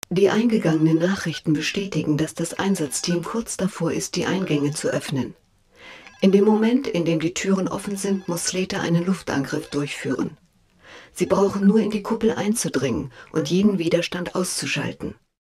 Die eingegangenen Nachrichten bestätigen, dass das Einsatzteam kurz davor ist, die Eingänge zu öffnen. In dem Moment, in dem die Türen offen sind, muss Slater einen Luftangriff durchführen. Sie brauchen nur in die Kuppel einzudringen und jeden Widerstand auszuschalten.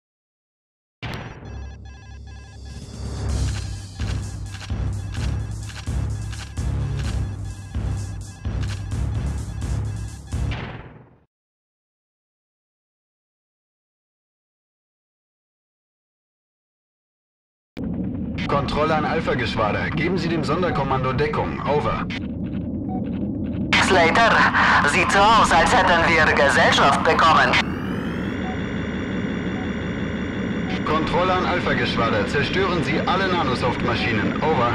Kontrolle an Alpha-Geschwader. Geben Sie dem Sonderkommando Deckung. Over. Slater, sieht so aus, als hätten wir Gesellschaft bekommen. Kontrolle an Alpha-Geschwader. Zerstören Sie alle Nanosoft-Maschinen. Over.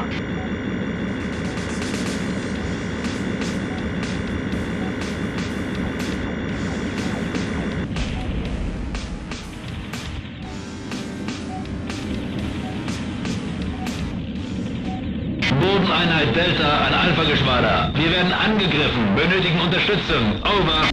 Bodeneinheit Delta an Alpha-Geschwader. Wir werden angegriffen. Benötigen Unterstützung. Over.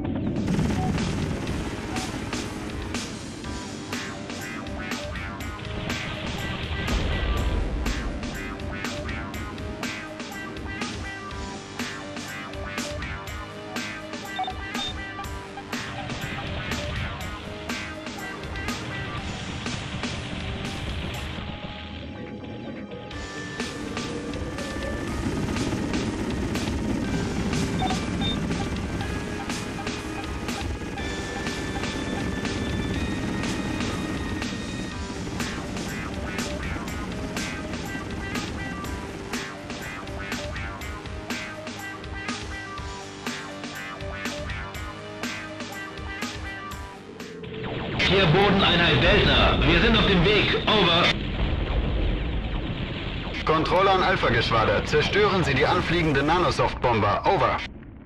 Hier Bodeneinheit Delta. Wir sind auf dem Weg. Over. Kontrolle an Alpha-Geschwader. Zerstören Sie die anfliegende Nanosoft-Bomber. Over.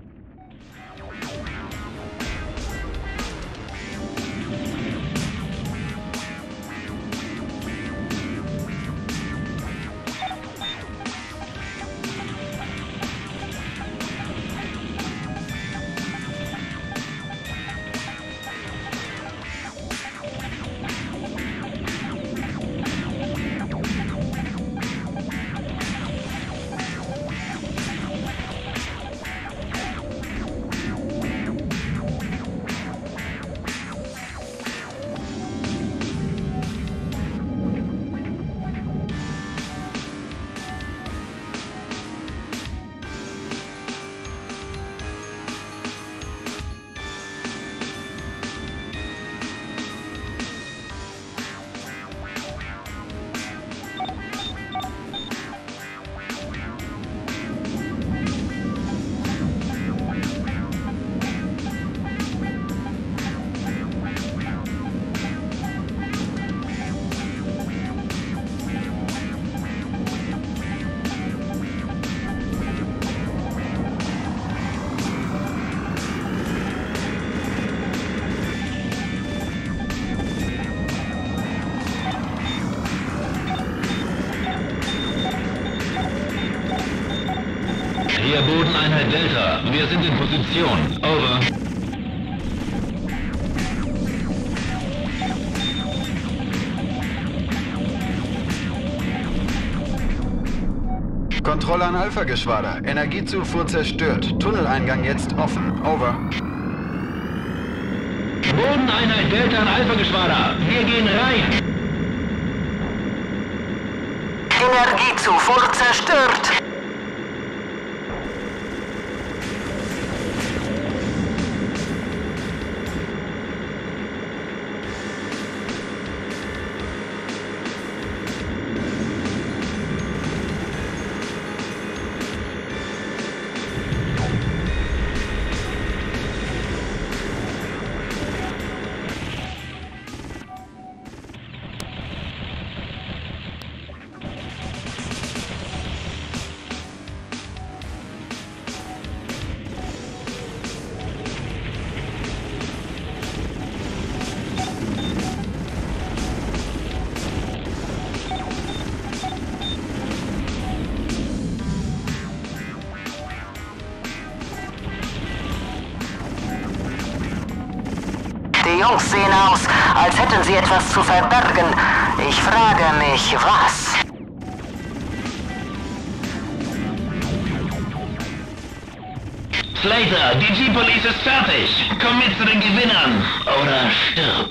Hier Bodeneinheit Delta. Wir sind in Position. Over. Kontrolle an Alpha-Geschwader. Energiezufuhr zerstört. Tunneleingang jetzt offen. Over. Bodeneinheit Delta an Alpha-Geschwader. Wir gehen rein. Energiezufuhr zerstört. Die Jungs sehen aus, als hätten sie etwas zu verbergen. Ich frage mich, was? Slater, die G-Police ist fertig. Komm mit zu den Gewinnern oder stirb.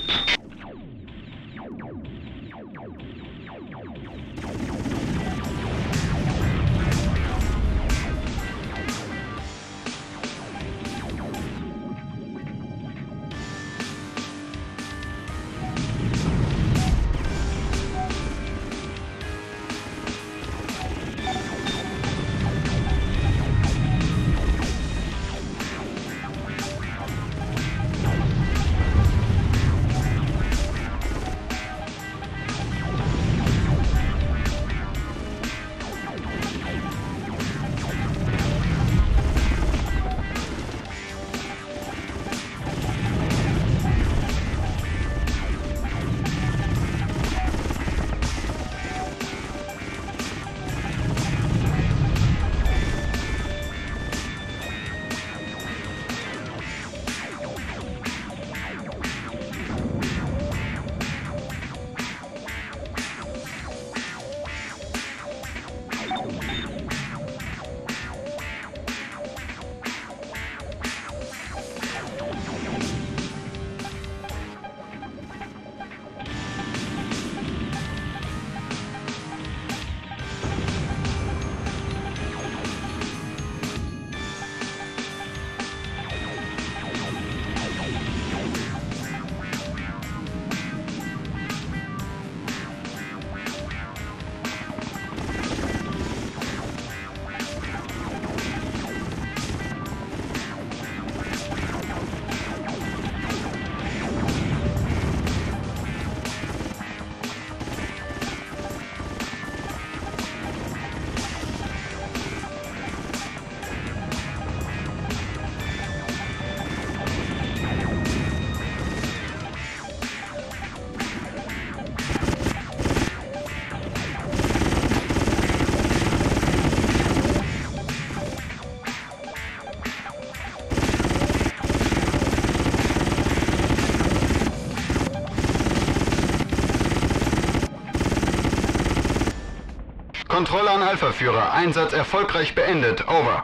Kontrolle an Alpha-Führer. Einsatz erfolgreich beendet. Over.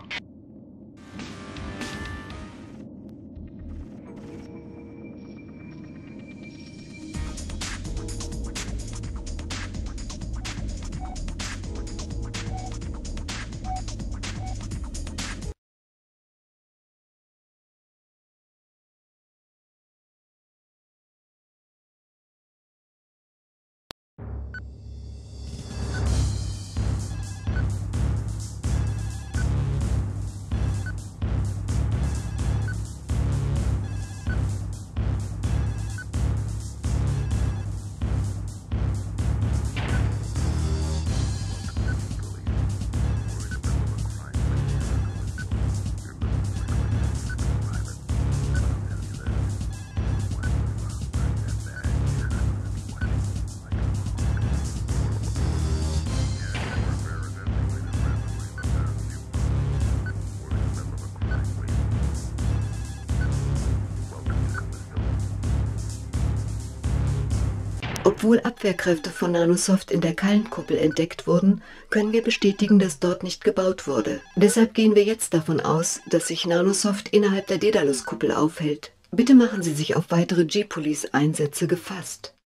Obwohl Abwehrkräfte von Nanosoft in der Kallenkuppel entdeckt wurden, können wir bestätigen, dass dort nicht gebaut wurde. Deshalb gehen wir jetzt davon aus, dass sich Nanosoft innerhalb der Daedalus-Kuppel aufhält. Bitte machen Sie sich auf weitere G-Police-Einsätze gefasst.